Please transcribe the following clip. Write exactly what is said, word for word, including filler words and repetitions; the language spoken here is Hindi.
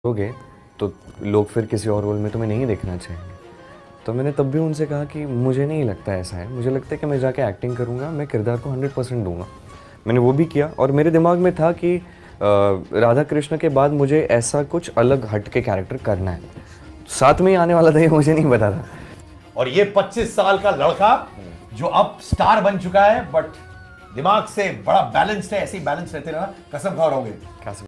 गए तो लोग फिर किसी और रोल में तुम्हें नहीं देखना चाहेंगे। तो मैंने तब भी उनसे कहा कि मुझे नहीं लगता ऐसा है, मुझे लगता है कि मैं जाके एक्टिंग करूँगा, मैं किरदार को हंड्रेड परसेंट दूँगा। मैंने वो भी किया और मेरे दिमाग में था कि राधा कृष्ण के बाद मुझे ऐसा कुछ अलग हट के कैरेक्टर करना है। साथ में ही आने वाला था ये मुझे नहीं पता था। और ये पच्चीस साल का लड़का जो अब स्टार बन चुका है, बट दिमाग से बड़ा बैलेंस्ड है, ऐसे ही बैलेंस रहते रहना, कसम खा रहा हूँ।